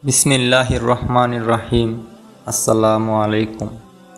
বিসমিল্লাহির রহমানির রহিম। আসসালামু আলাইকুম।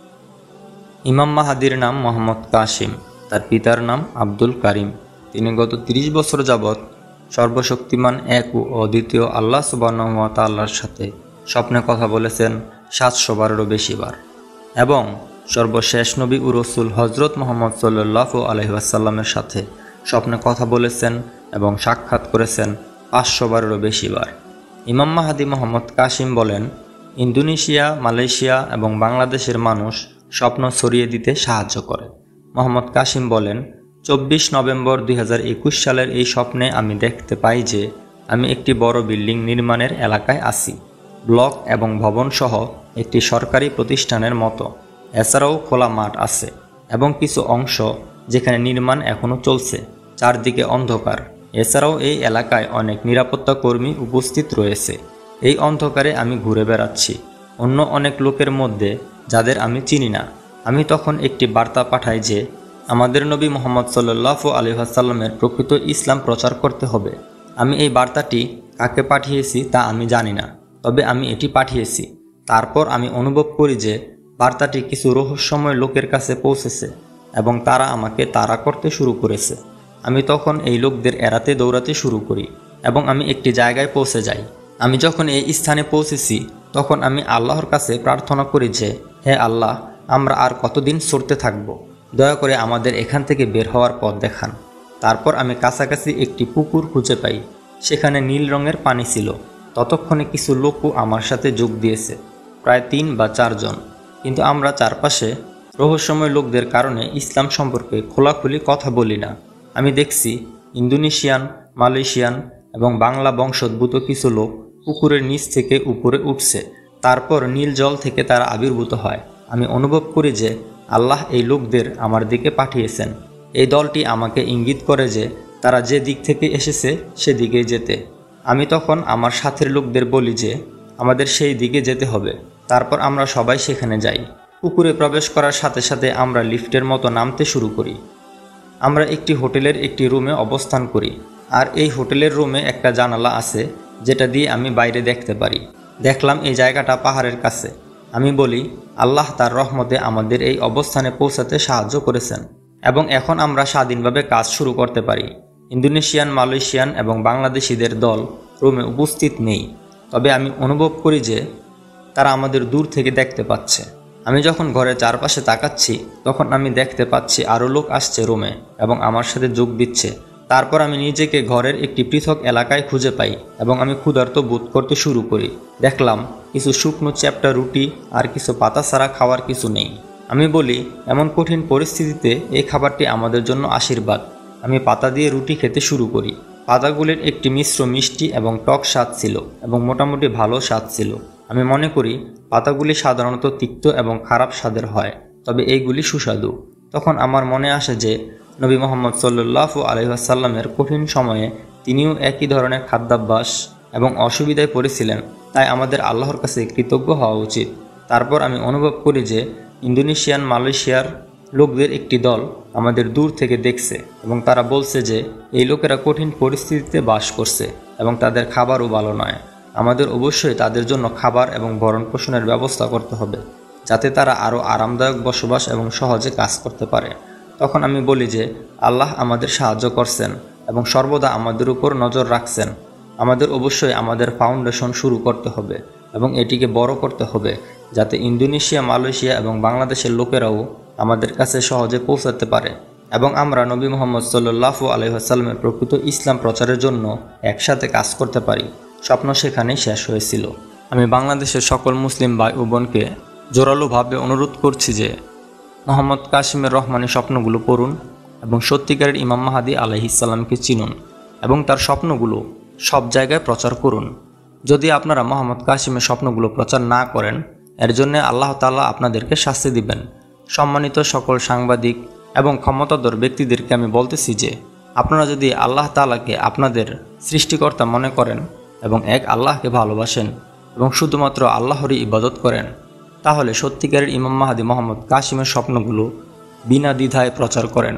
ইমাম মাহাদির নাম মোহাম্মদ কাসিম, তার পিতার নাম আব্দুল কারিম। তিনি গত ৩০ বছর যাবৎ সর্বশক্তিমান এক ও অদ্বিতীয় আল্লাহ সুবহানাহু ওয়া তাআলার সাথে স্বপ্নে কথা বলেছেন ৭০০ বারেরও বেশি বার, এবং সর্বশেষ নবী ও রসুল হজরত মুহাম্মদ সাল্লাল্লাহু আলাইহি ওয়াসাল্লামের সাথে স্বপ্নে কথা বলেছেন এবং সাক্ষাৎ করেছেন ৫০০ বারেরও বেশি বার। ইমাম মাহাদি মোহাম্মদ কাসিম বলেন, ইন্দোনেশিয়া, মালয়েশিয়া এবং বাংলাদেশের মানুষ স্বপ্ন ছড়িয়ে দিতে সাহায্য করে। মোহাম্মদ কাসিম বলেন, ২৪ নভেম্বর ২০২১ সালের এই স্বপ্নে আমি দেখতে পাই যে আমি একটি বড় বিল্ডিং নির্মাণের এলাকায় আছি, ব্লক এবং ভবন সহ একটি সরকারি প্রতিষ্ঠানের মতো। এছাড়াও খোলা মাঠ আছে এবং কিছু অংশ যেখানে নির্মাণ এখনও চলছে। চারদিকে অন্ধকার। এছাড়াও এই এলাকায় অনেক নিরাপত্তা কর্মী উপস্থিত রয়েছে। এই অন্ধকারে আমি ঘুরে বেড়াচ্ছি অন্য অনেক লোকের মধ্যে যাদের আমি চিনি না। আমি তখন একটি বার্তা পাঠাই যে আমাদের নবী মুহাম্মদ সাল্লাল্লাহু আলাইহি ওয়াসাল্লামের প্রকৃত ইসলাম প্রচার করতে হবে। আমি এই বার্তাটি কাকে পাঠিয়েছি তা আমি জানি না, তবে আমি এটি পাঠিয়েছি। তারপর আমি অনুভব করি যে বার্তাটি কিছু রহস্যময় লোকের কাছে পৌঁছেছে এবং তারা আমাকে তাড়া করতে শুরু করেছে। আমি তখন এই লোকদের এড়াতে দৌড়াতে শুরু করি এবং আমি একটি জায়গায় পৌঁছে যাই। আমি যখন এই স্থানে পৌঁছেছি তখন আমি আল্লাহর কাছে প্রার্থনা করি যে, হে আল্লাহ, আমরা আর কতদিন সরতে থাকব? দয়া করে আমাদের এখান থেকে বের হওয়ার পথ দেখান। তারপর আমি কাছাকাছি একটি পুকুর খুঁজে পাই। সেখানে নীল রঙের পানি ছিল। ততক্ষণে কিছু লোকও আমার সাথে যোগ দিয়েছে, প্রায় ৩ বা ৪ জন। কিন্তু আমরা চারপাশে রহস্যময় লোকদের কারণে ইসলাম সম্পর্কে খোলাখুলি কথা বলি না। আমি দেখছি ইন্দোনেশিয়ান, মালয়েশিয়ান এবং বাংলা বংশোদ্ভূত কিছু লোক পুকুরের নিচ থেকে উপরে উঠছে। তারপর নীল জল থেকে তারা আবির্ভূত হয়। আমি অনুভব করি যে আল্লাহ এই লোকদের আমার দিকে পাঠিয়েছেন। এই দলটি আমাকে ইঙ্গিত করে যে তারা যে দিক থেকে এসেছে সেদিকেই যেতে। আমি তখন আমার সাথের লোকদের বলি যে আমাদের সেই দিকে যেতে হবে। তারপর আমরা সবাই সেখানে যাই। পুকুরে প্রবেশ করার সাথে সাথে আমরা লিফটের মতো নামতে শুরু করি। আমরা একটি হোটেলের একটি রুমে অবস্থান করি, আর এই হোটেলের রুমে একটা জানালা আছে যেটা দিয়ে আমি বাইরে দেখতে পারি। দেখলাম এই জায়গাটা পাহাড়ের কাছে। আমি বলি, আল্লাহ তার রহমতে আমাদের এই অবস্থানে পৌঁছাতে সাহায্য করেছেন এবং এখন আমরা স্বাধীনভাবে কাজ শুরু করতে পারি। ইন্দোনেশিয়ান, মালয়েশিয়ান এবং বাংলাদেশিদের দল রুমে উপস্থিত নেই, তবে আমি অনুভব করি যে তারা আমাদের দূর থেকে দেখতে পাচ্ছে। আমি যখন ঘরের চারপাশে তাকাচ্ছি তখন আমি দেখতে পাচ্ছি আরও লোক আসছে রুমে এবং আমার সাথে যোগ দিচ্ছে। তারপর আমি নিজেকে ঘরের একটি পৃথক এলাকায় খুঁজে পাই এবং আমি ক্ষুধার্ত বোধ করতে শুরু করি। দেখলাম কিছু শুকনো চ্যাপ্টা রুটি আর কিছু পাতা ছাড়া খাওয়ার কিছু নেই। আমি বলি, এমন কঠিন পরিস্থিতিতে এই খাবারটি আমাদের জন্য আশীর্বাদ। আমি পাতা দিয়ে রুটি খেতে শুরু করি। পাতাগুলির একটি মিশ্র মিষ্টি এবং টক স্বাদ ছিল এবং মোটামুটি ভালো স্বাদ ছিল। আমি মনে করি পাতাগুলি সাধারণত তিক্ত এবং খারাপ স্বাদের হয়, তবে এইগুলি সুস্বাদু। তখন আমার মনে আসে যে নবী মুহাম্মদ সাল্লাল্লাহু আলাইহি ওয়াসাল্লামের কঠিন সময়ে তিনিও একই ধরনের খাদ্যাভ্যাস এবং অসুবিধায় পড়েছিলেন, তাই আমাদের আল্লাহর কাছে কৃতজ্ঞ হওয়া উচিত। তারপর আমি অনুভব করি যে ইন্দোনেশিয়ান, মালয়েশিয়ার লোকদের একটি দল আমাদের দূর থেকে দেখছে এবং তারা বলছে যে এই লোকেরা কঠিন পরিস্থিতিতে বাস করছে এবং তাদের খাবারও ভালো নয়। আমাদের অবশ্যই তাদের জন্য খাবার এবং ভরণ পোষণের ব্যবস্থা করতে হবে, যাতে তারা আরও আরামদায়ক বসবাস এবং সহজে কাজ করতে পারে। তখন আমি বলি যে আল্লাহ আমাদের সাহায্য করছেন এবং সর্বদা আমাদের উপর নজর রাখছেন। আমাদের অবশ্যই আমাদের ফাউন্ডেশন শুরু করতে হবে এবং এটিকে বড় করতে হবে, যাতে ইন্দোনেশিয়া, মালয়েশিয়া এবং বাংলাদেশের লোকেরাও আমাদের কাছে সহজে পৌঁছাতে পারে এবং আমরা নবী মুহাম্মদ সাল্লাল্লাহু আলাইহি ওয়াসাল্লামের প্রকৃত ইসলাম প্রচারের জন্য একসাথে কাজ করতে পারি। স্বপ্ন সেখানেই শেষ হয়েছিল। আমি বাংলাদেশের সকল মুসলিম ভাই ও বোনকে জোরালোভাবে অনুরোধ করছি যে মোহাম্মদ কাসিমের রহমানি স্বপ্নগুলো পড়ুন এবং সত্যিকারের ইমাম মাহাদি আলাইহিস সালামকে চিনুন এবং তার স্বপ্নগুলো সব জায়গায় প্রচার করুন। যদি আপনারা মোহাম্মদ কাসিমের স্বপ্নগুলো প্রচার না করেন, এর জন্য আল্লাহ তাআলা আপনাদেরকে শাস্তি দিবেন। সম্মানিত সকল সাংবাদিক এবং ক্ষমতাধর ব্যক্তিদেরকে আমি বলতেছি যে আপনারা যদি আল্লাহ তাআলাকে আপনাদের সৃষ্টিকর্তা মনে করেন এবং এক আল্লাহকে ভালোবাসেন এবং শুধুমাত্র আল্লাহরই ইবাদত করেন, তাহলে সত্যিকারের ইমাম মাহাদি মোহাম্মদ কাসিমের স্বপ্নগুলো বিনা দ্বিধায় প্রচার করেন।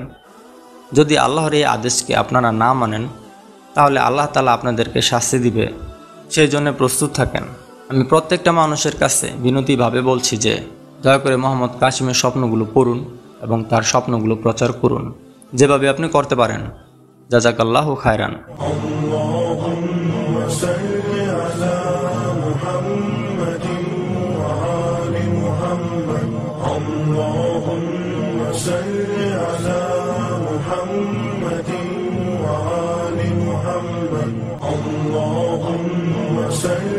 যদি আল্লাহর এই আদেশকে আপনারা না মানেন, তাহলে আল্লাহ তাআলা আপনাদেরকে শাস্তি দিবে, সেই জন্য প্রস্তুত থাকেন। আমি প্রত্যেকটা মানুষের কাছে বিনতীভাবে বলছি যে দয়া করে মোহাম্মদ কাসিমের স্বপ্নগুলো পড়ুন এবং তার স্বপ্নগুলো প্রচার করুন যেভাবে আপনি করতে পারেন। জাযাকাল্লাহু খায়রান। اللهم صل